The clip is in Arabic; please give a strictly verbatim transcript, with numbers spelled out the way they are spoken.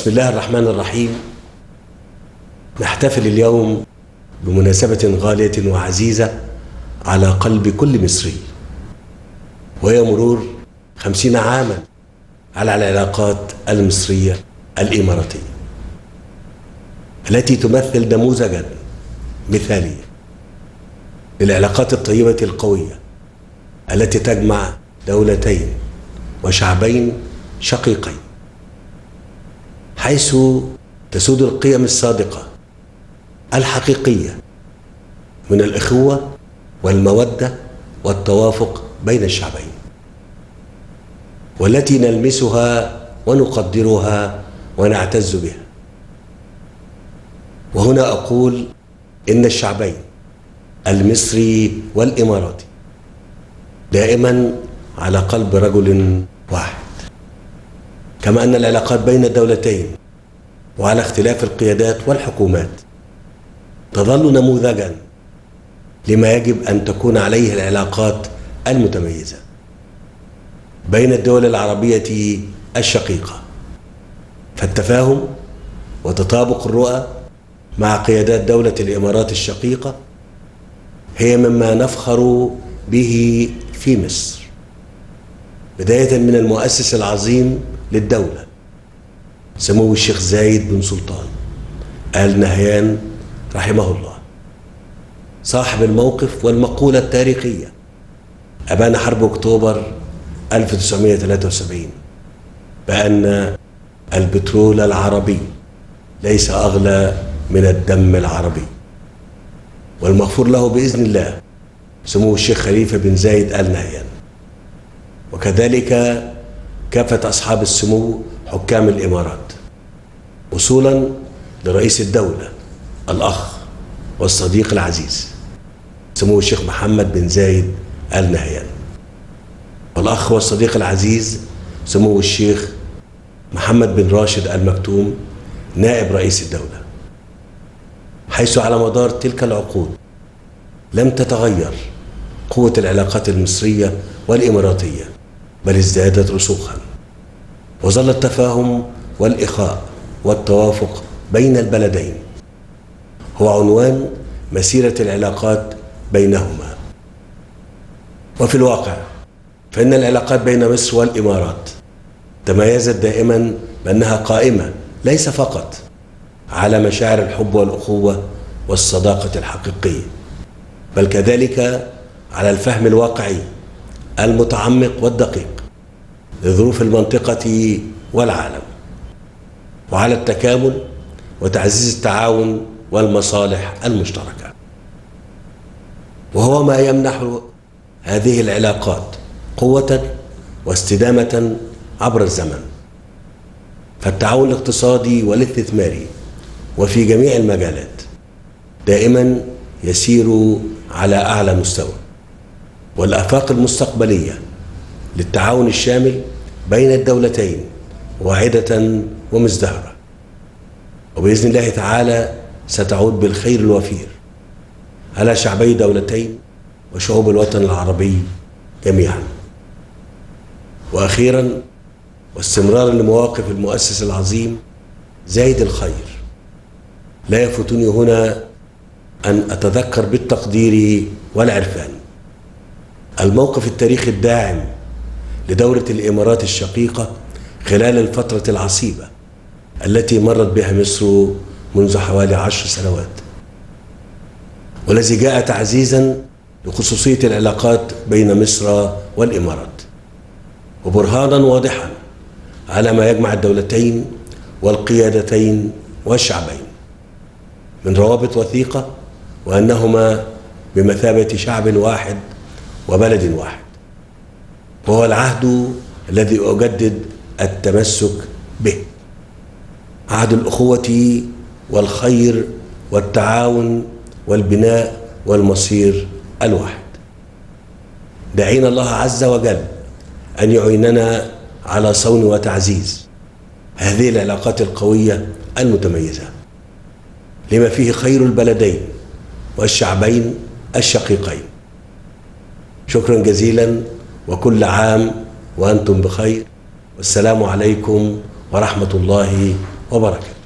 بسم الله الرحمن الرحيم. نحتفل اليوم بمناسبة غالية وعزيزة على قلب كل مصري، وهي مرور خمسين عاما على العلاقات المصرية الإماراتية التي تمثل نموذجا مثاليا للعلاقات الطيبة القوية التي تجمع دولتين وشعبين شقيقين، حيث تسود القيم الصادقة الحقيقية من الإخوة والمودة والتوافق بين الشعبين، والتي نلمسها ونقدرها ونعتز بها. وهنا أقول إن الشعبين المصري والإماراتي دائما على قلب رجل واحد، كما أن العلاقات بين الدولتين وعلى اختلاف القيادات والحكومات تظل نموذجا لما يجب أن تكون عليه العلاقات المتميزة بين الدول العربية الشقيقة. فالتفاهم وتطابق الرؤى مع قيادات دولة الإمارات الشقيقة هي مما نفخر به في مصر، بداية من المؤسس العظيم للدولة سمو الشيخ زايد بن سلطان آل نهيان رحمه الله، صاحب الموقف والمقولة التاريخية أبان حرب أكتوبر ألف وتسعمائة وثلاثة وسبعين بأن البترول العربي ليس أغلى من الدم العربي. والمغفور له بإذن الله سمو الشيخ خليفة بن زايد آل نهيان، وكذلك كافة أصحاب السمو حكام الإمارات، وصولا لرئيس الدولة الأخ والصديق العزيز سمو الشيخ محمد بن زايد آل نهيان، والأخ والصديق العزيز سمو الشيخ محمد بن راشد آل مكتوم نائب رئيس الدولة، حيث على مدار تلك العقود لم تتغير قوة العلاقات المصرية والإماراتية، بل ازدادت رسوخا، وظل التفاهم والإخاء والتوافق بين البلدين هو عنوان مسيرة العلاقات بينهما. وفي الواقع فإن العلاقات بين مصر والإمارات تميزت دائما بأنها قائمة ليس فقط على مشاعر الحب والأخوة والصداقة الحقيقية، بل كذلك على الفهم الواقعي المتعمق والدقيق لظروف المنطقة والعالم، وعلى التكامل وتعزيز التعاون والمصالح المشتركة، وهو ما يمنح هذه العلاقات قوة واستدامة عبر الزمن. فالتعاون الاقتصادي والاستثماري وفي جميع المجالات دائما يسير على أعلى مستوى، والآفاق المستقبلية للتعاون الشامل بين الدولتين واعدة ومزدهرة، وبإذن الله تعالى ستعود بالخير الوفير على شعبي دولتين وشعوب الوطن العربي جميعا. وأخيرا واستمرارا لمواقف المؤسس العظيم زايد الخير، لا يفوتني هنا أن أتذكر بالتقدير والعرفان الموقف التاريخي الداعم لدولة الإمارات الشقيقة خلال الفترة العصيبة التي مرت بها مصر منذ حوالي عشر سنوات، والذي جاء تعزيزا لخصوصية العلاقات بين مصر والإمارات، وبرهانا واضحا على ما يجمع الدولتين والقيادتين والشعبين من روابط وثيقة، وأنهما بمثابة شعب واحد وبلد واحد، وهو العهد الذي أجدد التمسك به، عهد الأخوة والخير والتعاون والبناء والمصير الواحد. دعينا الله عز وجل أن يعيننا على صون وتعزيز هذه العلاقات القوية المتميزة لما فيه خير البلدين والشعبين الشقيقين. شكرا جزيلا، وكل عام وأنتم بخير، والسلام عليكم ورحمة الله وبركاته.